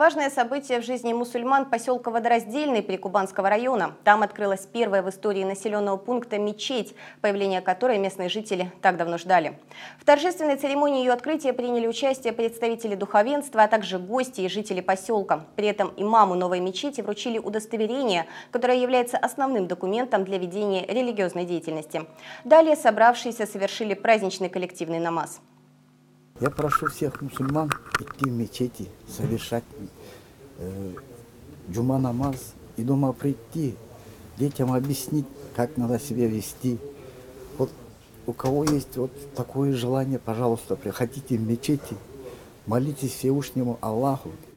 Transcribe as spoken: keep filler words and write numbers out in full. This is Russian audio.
Важное событие в жизни мусульман поселка Водораздельный Прикубанского района. Там открылась первая в истории населенного пункта мечеть, появление которой местные жители так давно ждали. В торжественной церемонии ее открытия приняли участие представители духовенства, а также гости и жители поселка. При этом имаму новой мечети вручили удостоверение, которое является основным документом для ведения религиозной деятельности. Далее собравшиеся совершили праздничный коллективный намаз. Я прошу всех мусульман идти в мечети, совершать э, джума намаз и дома прийти, детям объяснить, как надо себя вести. Вот у кого есть вот такое желание, пожалуйста, приходите в мечети, молитесь Всевышнему Аллаху.